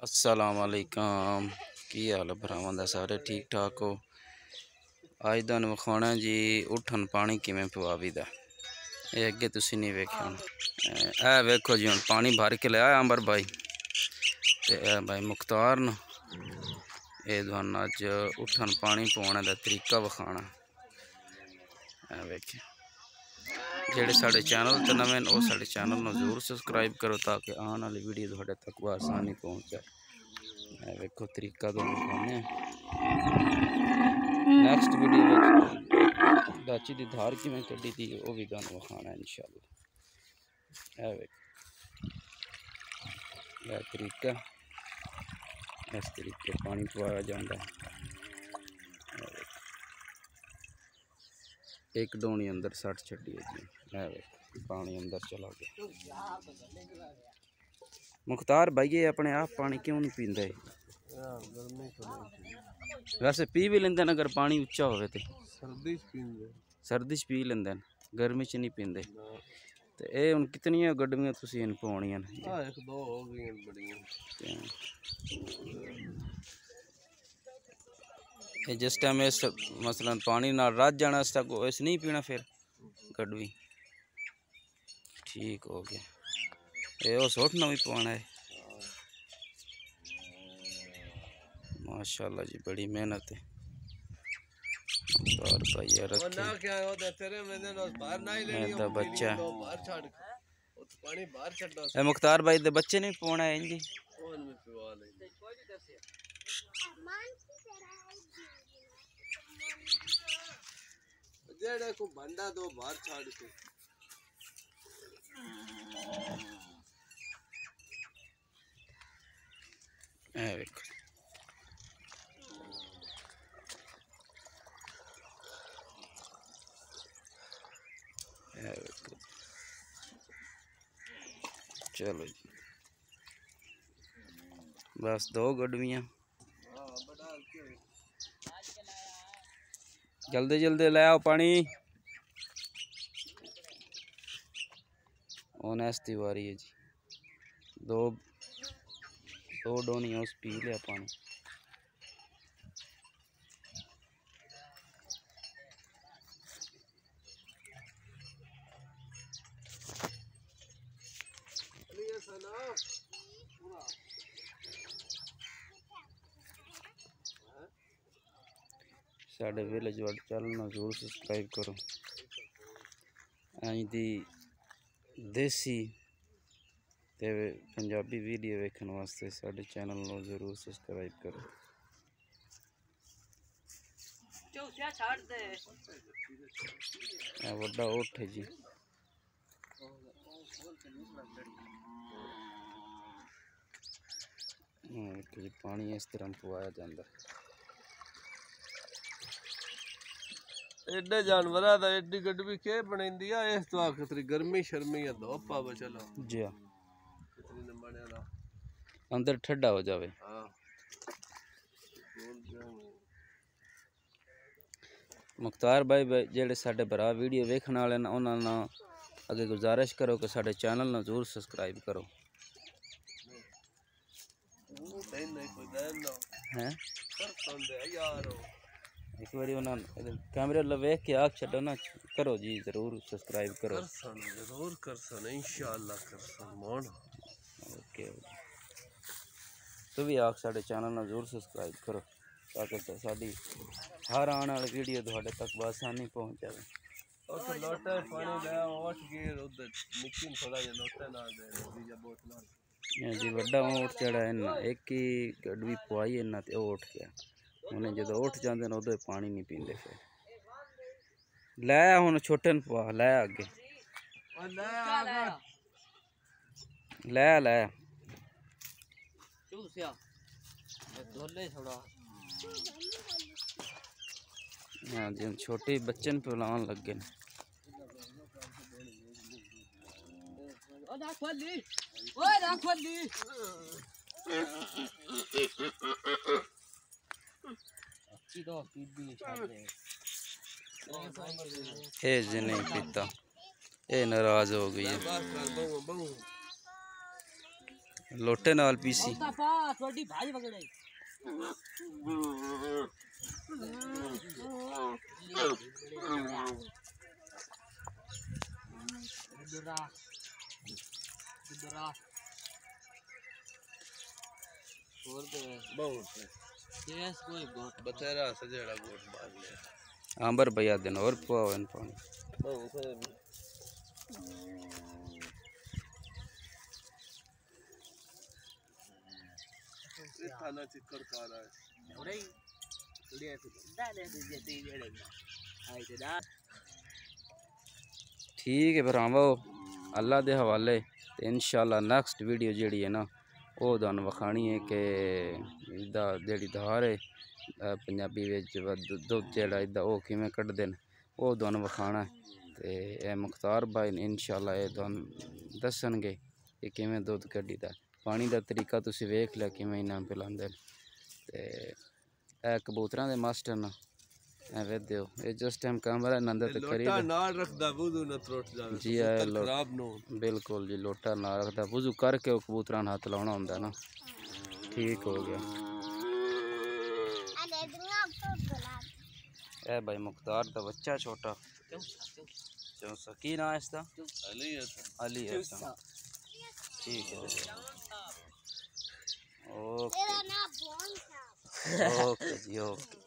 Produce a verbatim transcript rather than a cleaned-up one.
अस्सलाम वालेकुम, की हाल भरावां दा सारे ठीक ठाक हो। अज तुहानूं विखाना जी उठन पानी किवें पवावी दा। ये अगे तुसीं नहीं वेख्या ए वेखो जी हुण पानी भर के लिया अंबर भाई ते ए भाई मुख्तार न ये तुहानूं अज उठन पानी पवाने दा तरीका विखाना। ए वेखिए जेड़े साडे चैनल ते नवें वो साडे चैनल नूं जरूर सबसक्राइब करो ताकि आने वाली वीडियो तुहाडे तक आसानी पहुँच जाए। वेखो तरीका तो दिखाने नैक्सट वीडियो दाची की धार किवें कड्ढी थी वह भी तुहानूं विखाना इंशाअल्लाह। यह तरीका इस तरीके पानी पवाया जाता है। एक डोनी अंदर सट छड़ी है जी, पानी अंदर चला गया। मुख्तार भाई ये अपने आप पानी क्यों नहीं पींदे? वैसे पी भी लेंदे न अगर पानी उच्चा होवे ते सर्दी च पींदे, सर्दी च पी लेंदे न, गर्मी च नहीं पींदे। ते ए हुण कितनियां गड्डियां तुसीं इन पवाणियां न? हां एक दो हो गईयां बड़ियां। ये जिस टाइम इस मसलन पानी नाल रज जाना इस तक इस नहीं पीना फिर गडवी ठीक हो गया। ये वो सोटना भी पवाना है माशाल्लाह जी, बड़ी मेहनत है। मुख्तार भाई बच्चा है मुख्तार भाई दे बच्चे नहीं पवाना है जी। जेड़े को बंदा दो बाहर छाड़ के ए देखो चलो जी बस दो गडवियां जल्दी जल्दी ले आओ पानी। ऑनेस्ट वारी है जी, दो दो डोनियां उस पी लिया पानी। साडे विलेज वाले चैनल में जरूर सब्सक्राइब करो। अं दी देसी ते पंजाबी वीडियो वेखण वास्ते साडे चैनल में जरूर सब्सक्राइब करो। वड्डा उठ है जी, पानी इस तरह पवाया जाता है। एडे जानवर एडी गड्डी के बनाई है इस तो आखिर गर्मी शर्मी है धो पावे चलो जी अंदर ठंडा हो जावे। मुख्तार भाई जेड़े साडे भरा वीडियो वेखण वाले न उन्हां नाल अगे गुजारिश करो कि साडे चैनल नूं जरूर सब्सक्राइब करो। हैं एक बारी उन्होंने कैमरे ला वेख के आख छड्डो ना करो जी जरूर सब्सक्राइब करो। करसन जरूर करसन इंशाअल्लाह करसन मोन ओके तो भी आख साडे चैनल ना जरूर सब्सक्राइब करो ताकि साडी हर आने वाली वीडियो तुहाडे तक आसानी पहुंच जाए। उस लोटे पानी ले उठ गए उधर निक्की थोड़ा जिहा लोटे ना दे या बोतल जी वड्डा उठ चढ़ा है ना एक ही गडवी पवाई है ना ते उठ गया। उन्हें जो उठ जाते हैं उदो पानी नहीं पीते फिर लै हूँ छोटे न पवा लै अगे लै लै हाँ जी छोटे बच्चे न पिलान लगे न। ये जी नहीं पीता ये नाराज हो गई है। लोटे नाल पीसी आंबर भैया दिन और पावन पानी ठीक है फिर आवो अल्लाह दे हवाले ते इंशाअल्लाह नेक्स्ट वीडियो जेड़ी है ना वो तुहानू वखानी है कि इसदा जेड़ी धार है पंजाबी विच दुध जेड़ा इसदा वो किवें कड्ढदे न वो तुहानू वखाना है ते ए मुख्तार भाई ने इंशाअल्लाह ये तुहानू दस्सणगे कि किवें दुध कड्ढीदा पानी दा तरीका तुसी वेख लिया किवें इन्हां पिलांदे न ते ए कबूतरां दे मास्टर न ए दियो ये जस्ट टाइम कैमरा नंदा ते करी लोटा नाल रखदा वुजू न त्रुट जावे जी है खराब न बिल्कुल जी लोटा नाल रखदा वुजू करके वो कबूतरां हाथ लाउणा हुंदा ना ठीक हो गया ए भाई मुख्तार दा बच्चा छोटा चौसा की नाम है इसका अली हसन अली हसन ठीक है ओके ओके जी ओके।